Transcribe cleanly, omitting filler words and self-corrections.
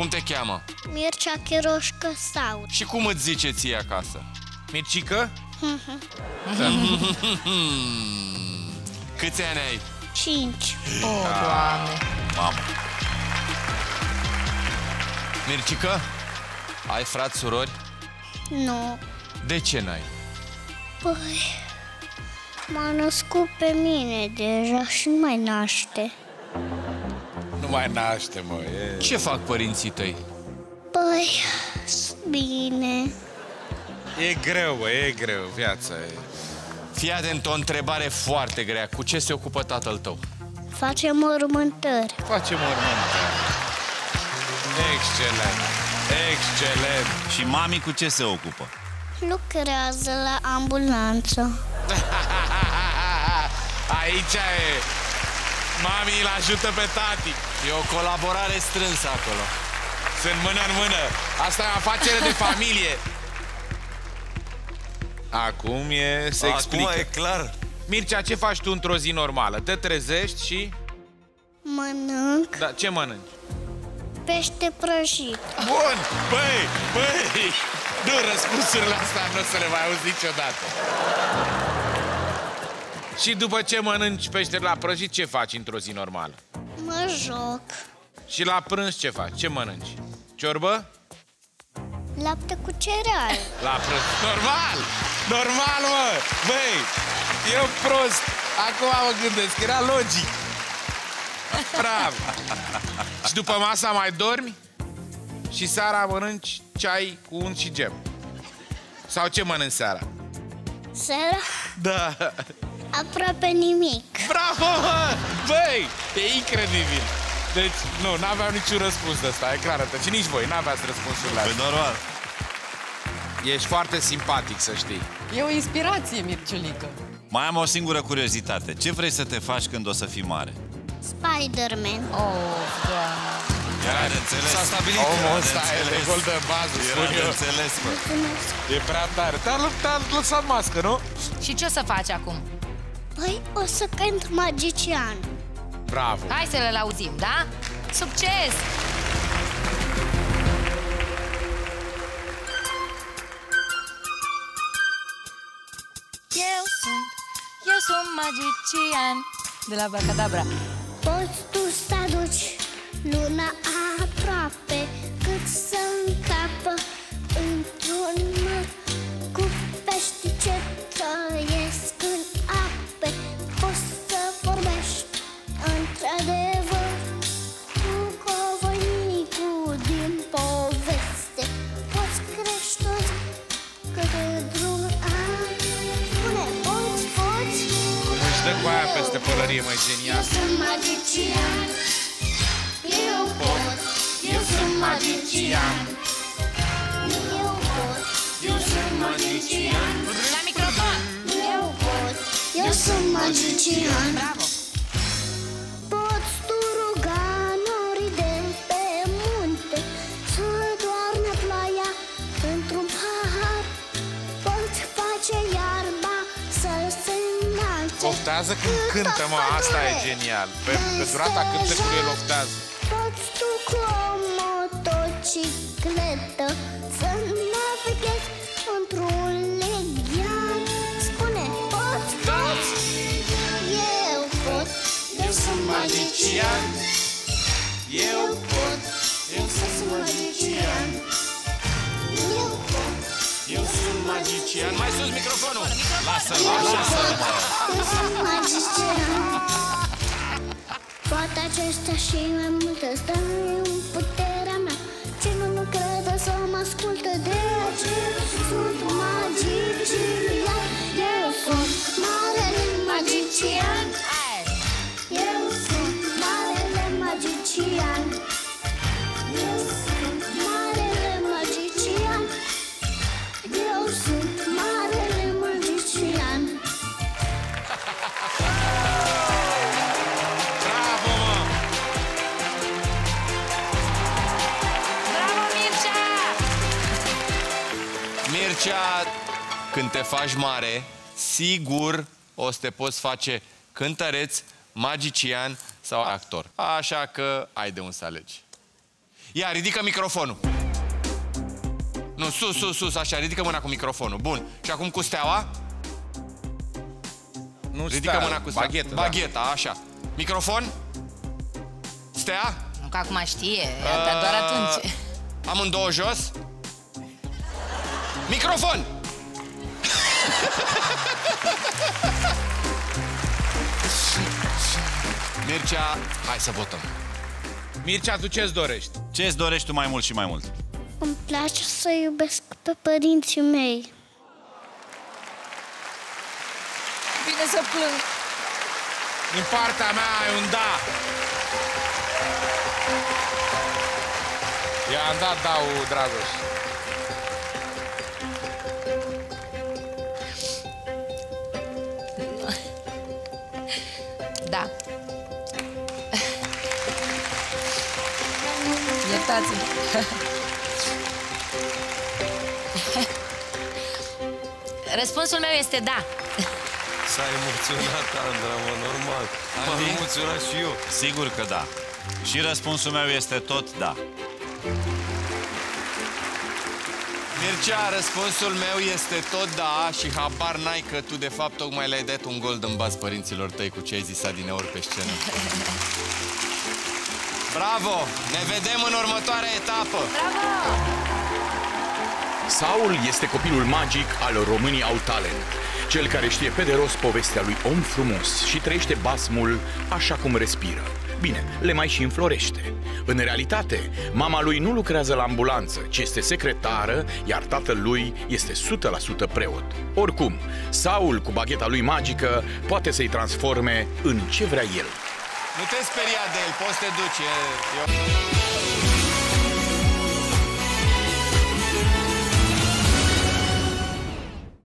Cum te cheamă? Mircea Chiroșcă Saur. Și cum îți zice ție acasă? Mircică? Câți ani ai? 5. Oh, Doamne. Mamă. Mircică, ai frați, surori? Nu. De ce n-ai? Păi, m-a născut pe mine deja și nu mai naște. Nu mai naște, mă. Ce fac părinții tăi? Păi, bine. E greu, bă, e greu, viața e. Fii atent, o întrebare foarte grea. Cu ce se ocupă tatăl tău? Facem mormântări. Facem mormântări. Excelent, excelent. Și mami cu ce se ocupă? Lucrează la ambulanță. Aici e. Mami îl ajută pe tati. E o colaborare strânsă acolo. Sunt mână în mână. Asta e o afacere de familie. Acum se explică. Acum e clar. Mircea, ce faci tu într-o zi normală? Te trezești și... Mănânc Da, ce mănânci? pește prăjit. Bun! Băi! Nu, răspunsurile astea nu o să le mai auzi niciodată. Și după ce mănânci pește la prăjit, ce faci într-o zi normală? Mă joc. Și la prânz ce faci? Ce mănânci? Ciorbă? Lapte cu cereale. La prânz. Normal! Normal, mă! Băi, eu prost. Acum mă gândesc, era logic. Bravo! Și după masa mai dormi? Și seara mănânci ceai cu unt și gem. Sau ce mănânci seara? Seara? Da. Aproape nimic. Bravo, mă! Băi, e incredibil. Deci, nu, n-aveam niciun răspuns de ăsta, e clară. Și nici voi, n-aveați răspunsurile astea. Pe normal. Ești foarte simpatic, să știi. E o inspirație, Mirciulică. Mai am o singură curiozitate. Ce vrei să te faci când o să fii mare? Spider-Man. Oh, Doamne. Era de înțeles. S-a stabilit. Omul ăsta e de gol de bază, Era spun de eu. înțeles, bă. E prea tare. Te-a lăsat mască, nu? Și ce o să faci acum? Păi o să cânt magician. Bravo. Hai să le auzim, da? Succes! Eu sunt magician de la Abracadabra. Poți tu să aduci luna aproape, cât să încapă într-un măr cu pești ce trăiesc în ape. Poți să vorbești într-adevăr cu covăinicul din poveste. Poți crește o zi câte drum ai. Spune, poți? Cum își dă cu aia peste pălărie, măi, genial. Eu sunt magician. Eu pot. Eu sunt magician. Eu pot. Eu sunt magician. La microfon! Eu pot. Eu sunt magician. Bravo! Poți tu ruga norii de pe munte să doarne ploaia într-un pahar. Poți face iarba să se înalte. Oftează când cântă, mă, asta e genial. Pe durata cântecului el oftează. Poți tu cu o motocicletă să navighezi într-un leghean. Spune, poți? Eu pot. Eu sunt magician. Eu pot. Eu sunt magician. Eu pot. Eu sunt magician. Mai sus microfonul. Lasă-l, lasă-l, mă. Eu sunt magician. Toate acestea și mai multe stau în puterea mea. Cine nu crede să mă asculte, de aceea sunt magician. Eu sunt marele magician. Eu sunt marele magician. Eu sunt marele magician. Eu sunt marele magician. Bravo, mă! Bravo, Mircea! Mircea, când te faci mare, sigur o să te poți face cântăreț, magician sau actor. Așa că ai de unde să alegi. Ia, ridică microfonul. Nu, sus, așa, ridică mâna cu microfonul. Bun. Și acum cu steaua. Nu Ridică mâna cu steaua. Bagheta, Bagheta, așa. Microfon. Stea. Nu că acum știe, dar doar atunci. Amândouă jos. Microfon! Mircea, hai să votăm. Mircea, tu ce-ți dorești? Ce-ți dorești tu mai mult și mai mult? Îmi place să iubesc pe părinții mei. Vine să plâng. Din partea mea e un da. I-am dat da-ul Dragoș. Da. Iertați-mă. Răspunsul meu este da. S-a emoționat, Andra, mă, normal. M-am emoționat și eu. Sigur că da. Și răspunsul meu este tot da. Mircea, răspunsul meu este tot da și habar n-ai că tu de fapt tocmai le-ai dat un golden buzz părinților tăi cu ce ai zis adineori pe scenă. Bravo! Ne vedem în următoarea etapă! Bravo! Saul este copilul magic al Românii au talent. Cel care știe pe de rost povestea lui om frumos și trăiește basmul așa cum respiră. Bine, le mai și înflorește. În realitate, mama lui nu lucrează la ambulanță, ci este secretară, iar tatăl lui este 100% preot. Oricum, Saul, cu bagheta lui magică, poate să-i transforme în ce vrea el. Nu te speria de el, poți să te duci.